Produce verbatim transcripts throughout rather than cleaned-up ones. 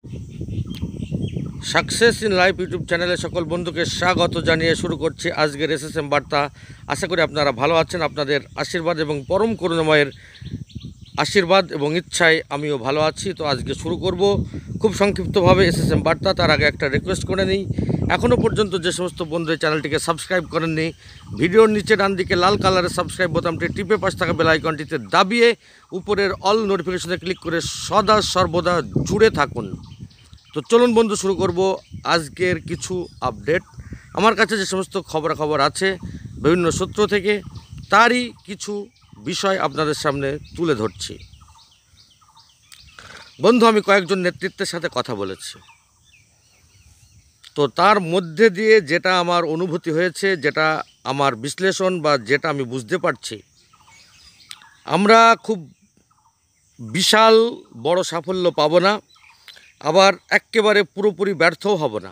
Success in life YouTube চ্যানেলে সকল বন্ধুকে স্বাগত জানিয়ে শুরু করছি আজকের এসএসএম বার্তা। আশা করি আপনারা ভালো আছেন। আপনাদের আশীর্বাদ এবং পরম করুণাময়ের আশীর্বাদ এবং ইচ্ছায় আমিও ভালো আছি। তো আজকে শুরু করব খুব সংক্ষিপ্তভাবে এসএসএম বার্তা। তার আগে একটা রিকোয়েস্ট করে নিই, এখনও পর্যন্ত যে সমস্ত বন্ধু এই চ্যানেলটিকে সাবস্ক্রাইব করেননি, ভিডিওর নিচে ডান দিকে লাল কালারের সাবস্ক্রাইব বোতামটি টিপে পাশ থাকা বেল আইকনটিতে দাবিয়ে উপরের অল নোটিফিকেশনে ক্লিক করে সদা সর্বদা জুড়ে থাকুন। তো চলুন বন্ধু, শুরু করব আজকের কিছু আপডেট। আমার কাছে যে সমস্ত খবরাখবর আছে বিভিন্ন সূত্র থেকে, তারই কিছু বিষয় আপনাদের সামনে তুলে ধরছি। বন্ধু, আমি কয়েকজন নেতৃত্বের সাথে কথা বলেছি, তো তার মধ্যে দিয়ে যেটা আমার অনুভূতি হয়েছে, যেটা আমার বিশ্লেষণ বা যেটা আমি বুঝতে পারছি, আমরা খুব বিশাল বড় সাফল্য পাব না, আবার একেবারে পুরোপুরি ব্যর্থও হব না।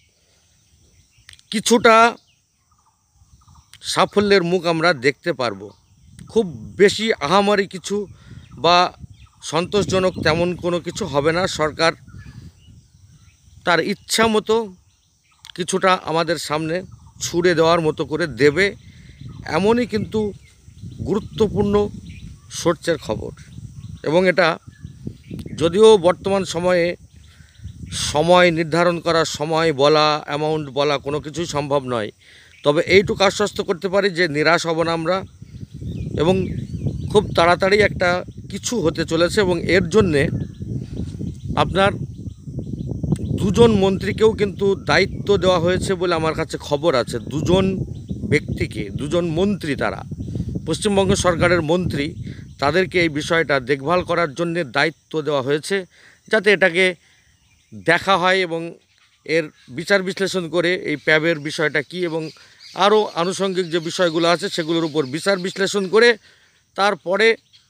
কিছুটা সাফল্যের মুখ আমরা দেখতে পারবো। খুব বেশি আহামরি কিছু বা সন্তোষজনক তেমন কোনো কিছু হবে না। সরকার তার ইচ্ছা মতো কিছুটা আমাদের সামনে ছুড়ে দেওয়ার মতো করে দেবে, এমনই কিন্তু গুরুত্বপূর্ণ সোর্সের খবর। এবং এটা যদিও বর্তমান সময়ে সময় নির্ধারণ করা, সময় বলা, অ্যামাউন্ট বলা কোনো কিছুই সম্ভব নয়, তবে এইটুকু আশ্বস্ত করতে পারি যে নিরাশ হব না আমরা, এবং খুব তাড়াতাড়ি একটা কিছু হতে চলেছে। এবং এর জন্যে আপনার দুজন মন্ত্রীকেও কিন্তু দায়িত্ব দেওয়া হয়েছে বলে আমার কাছে খবর আছে। দুজন ব্যক্তিকে, দুজন মন্ত্রী, তারা পশ্চিমবঙ্গ সরকারের মন্ত্রী, তাদেরকে এই বিষয়টা দেখভাল করার জন্য দায়িত্ব দেওয়া হয়েছে, যাতে এটাকে দেখা হয় এবং এর বিচার বিশ্লেষণ করে এই প্যাবের বিষয়টা কি এবং আরও আনুষঙ্গিক যে বিষয়গুলো আছে সেগুলোর উপর বিচার বিশ্লেষণ করে তারপরে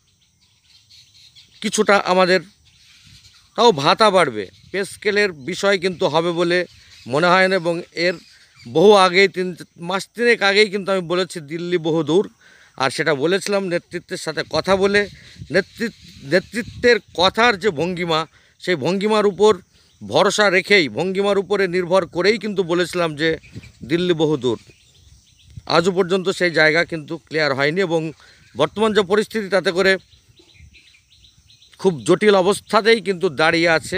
কিছুটা আমাদের তাও ভাতা বাড়বে। পে স্কেলের বিষয় কিন্তু হবে বলে মনে হয় না, এবং এর বহু আগেই, তিন মাস তিনেক আগেই কিন্তু আমি বলেছি দিল্লি বহু দূর, আর সেটা বলেছিলাম নেতৃত্বের সাথে কথা বলে। নেতৃত্ব নেতৃত্বের কথার যে ভঙ্গিমা, সেই ভঙ্গিমার উপর ভরসা রেখেই, ভঙ্গিমার উপরে নির্ভর করেই কিন্তু বলেছিলাম যে দিল্লি বহু দূর। আজও পর্যন্ত সেই জায়গা কিন্তু ক্লিয়ার হয়নি, এবং বর্তমান যে পরিস্থিতি, তাতে করে খুব জটিল অবস্থাতেই কিন্তু দাঁড়িয়ে আছে।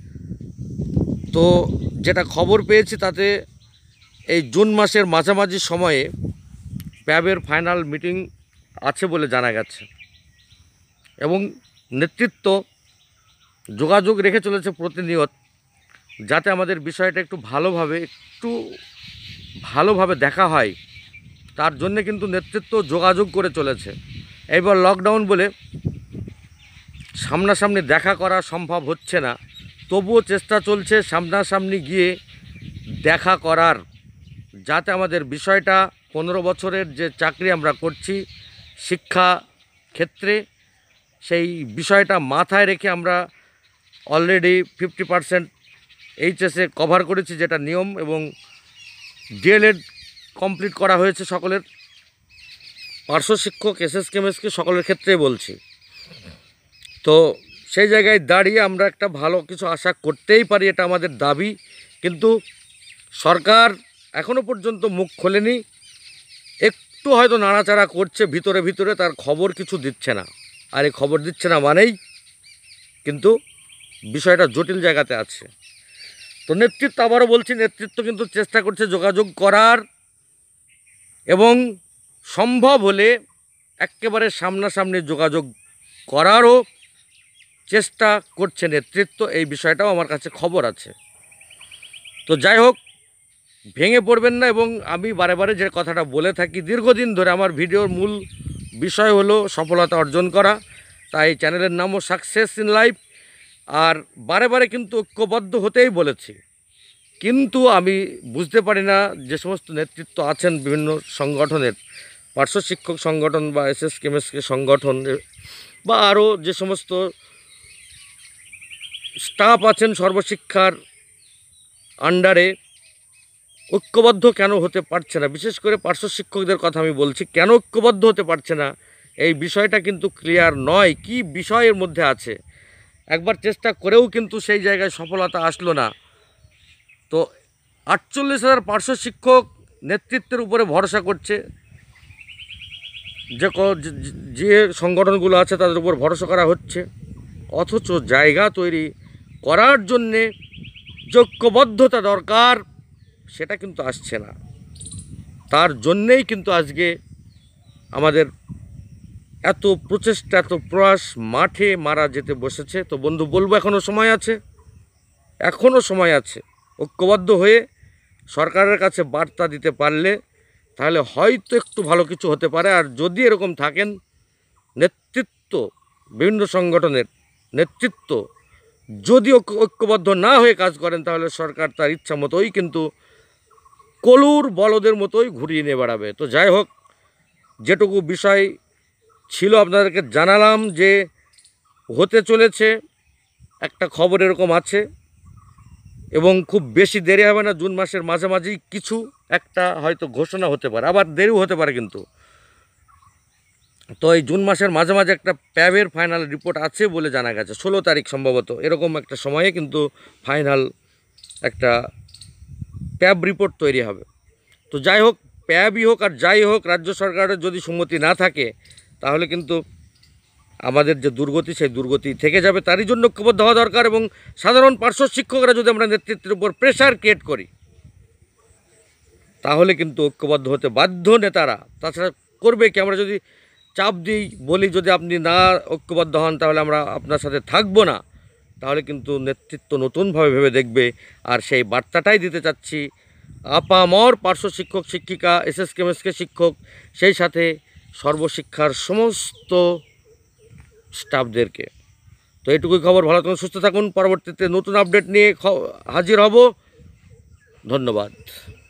তো যেটা খবর পেয়েছি, তাতে এই জুন মাসের মাঝামাঝি সময়ে প্যাবের ফাইনাল মিটিং আছে বলে জানা গেছে, এবং নেতৃত্ব যোগাযোগ রেখে চলেছে প্রতিনিয়ত, যাতে আমাদের বিষয়টা একটু ভালোভাবে একটু ভালোভাবে দেখা হয়। তার জন্য কিন্তু নেতৃত্ব যোগাযোগ করে চলেছে। এইবার লকডাউন বলে সামনাসামনি দেখা করা সম্ভব হচ্ছে না, তবুও চেষ্টা চলছে সামনাসামনি গিয়ে দেখা করার, যাতে আমাদের বিষয়টা পনেরো বছরের যে চাকরি আমরা করছি শিক্ষা ক্ষেত্রে, সেই বিষয়টা মাথায় রেখে আমরা অলরেডি ফিফটি পারসেন্ট এইচএসে কভার করেছি, যেটা নিয়ম, এবং ডিএলএড কমপ্লিট করা হয়েছে সকলের, পার্শ্ব শিক্ষক, এসএস কেমএসকে সকলের ক্ষেত্রেই বলছি। তো সেই জায়গায় দাঁড়িয়ে আমরা একটা ভালো কিছু আশা করতেই পারি, এটা আমাদের দাবি। কিন্তু সরকার এখনও পর্যন্ত মুখ খোলেনি, একটু হয়তো নাড়াচাড়া করছে ভিতরে ভিতরে, তার খবর কিছু দিচ্ছে না। আর এই খবর দিচ্ছে না মানেই কিন্তু বিষয়টা জটিল জায়গাতে আছে। তো নেতৃত্ব, আবারও বলছি, নেতৃত্ব কিন্তু চেষ্টা করছে যোগাযোগ করার, এবং সম্ভব হলে একেবারে সামনাসামনি যোগাযোগ করারও চেষ্টা করছে নেতৃত্ব। এই বিষয়টাও আমার কাছে খবর আছে। তো যাই হোক, ভেঙে পড়বেন না। এবং আমি বারে বারে যে কথাটা বলে থাকি দীর্ঘদিন ধরে, আমার ভিডিওর মূল বিষয় হলো সফলতা অর্জন করা, তাই চ্যানেলের নামও সাকসেস ইন লাইফ। আর বারে বারে কিন্তু ঐক্যবদ্ধ হতেই বলেছি, কিন্তু আমি বুঝতে পারি না যে সমস্ত নেতৃত্ব আছেন বিভিন্ন সংগঠনের, পার্শ্ব শিক্ষক সংগঠন বা এসএস কেমএসকে সংগঠন, বা আরও যে সমস্ত স্টাফ আছেন সর্বশিক্ষার আন্ডারে, ঐক্যবদ্ধ কেন হতে পারছে না? বিশেষ করে পার্শ্ব শিক্ষকদের কথা আমি বলছি, কেন ঐক্যবদ্ধ হতে পারছে না এই বিষয়টা কিন্তু ক্লিয়ার নয়। কি বিষয়ের মধ্যে আছে একবার চেষ্টা করেও কিন্তু সেই জায়গায় সফলতা আসলো না। তো আটচল্লিশ হাজার পার্শ্ব শিক্ষক নেতৃত্বের উপরে ভরসা করছে, যে যে সংগঠনগুলো আছে তাদের উপর ভরসা করা হচ্ছে, অথচ জায়গা তৈরি করার জন্যে ঐক্যবদ্ধতা দরকার, সেটা কিন্তু আসছে না। তার জন্যেই কিন্তু আজকে আমাদের এত প্রচেষ্টা, এত প্রয়াস মাঠে মারা যেতে বসেছে। তো বন্ধু বলবো, এখনও সময় আছে, এখনও সময় আছে। ঐক্যবদ্ধ হয়ে সরকারের কাছে বার্তা দিতে পারলে তাহলে হয়তো একটু ভালো কিছু হতে পারে। আর যদি এরকম থাকেন, নেতৃত্ব, বিভিন্ন সংগঠনের নেতৃত্ব যদি ঐক্যবদ্ধ না হয়ে কাজ করেন, তাহলে সরকার তার ইচ্ছা মতোই কিন্তু কলুর বলদের মতোই ঘুরিয়ে নিয়ে বেড়াবে। তো যাই হোক, যেটুকু বিষয় ছিল আপনাদেরকে জানালাম, যে হতে চলেছে একটা খবর এরকম আছে, এবং খুব বেশি দেরি হবে না, জুন মাসের মাঝামাঝি কিছু একটা হয়তো ঘোষণা হতে পারে, আবার দেরিও হতে পারে কিন্তু। তো এই জুন মাসের মাঝামাঝি একটা প্যাবের ফাইনাল রিপোর্ট আছে বলে জানা গেছে, ষোলো তারিখ সম্ভবত, এরকম একটা সময়ে কিন্তু ফাইনাল একটা প্যাব রিপোর্ট তৈরি হবে। তো যাই হোক, প্যাবই হোক আর যাই হোক, রাজ্য সরকারের যদি সম্মতি না থাকে, তাহলে কিন্তু আমাদের যে দুর্গতি, সেই দুর্গতি থেকে যাবে। তারই জন্য ঐক্যবদ্ধ হওয়া দরকার, এবং সাধারণ পার্শ্ব শিক্ষকরা যদি আমরা নেতৃত্বের উপর প্রেশার ক্রিয়েট করি, তাহলে কিন্তু ঐক্যবদ্ধ হতে বাধ্য নেতারা। তাছাড়া করবে কি? আমরা যদি চাপ দিই, বলি যদি আপনি না ঐক্যবদ্ধ হন তাহলে আমরা আপনার সাথে থাকবো না, তাহলে কিন্তু নেতৃত্ব নতুনভাবে ভেবে দেখবে। আর সেই বার্তাটাই দিতে চাচ্ছি আপামর পার্শ্ব শিক্ষক, শিক্ষিকা, এসএস কেমএসকে শিক্ষক, সেই সাথে সর্বশিক্ষার সমস্ত স্টাফদেরকে। তো এইটুকুই খবর। ভালো থাকুন, সুস্থ থাকুন। পরবর্তীতে নতুন আপডেট নিয়ে হাজির হব। ধন্যবাদ।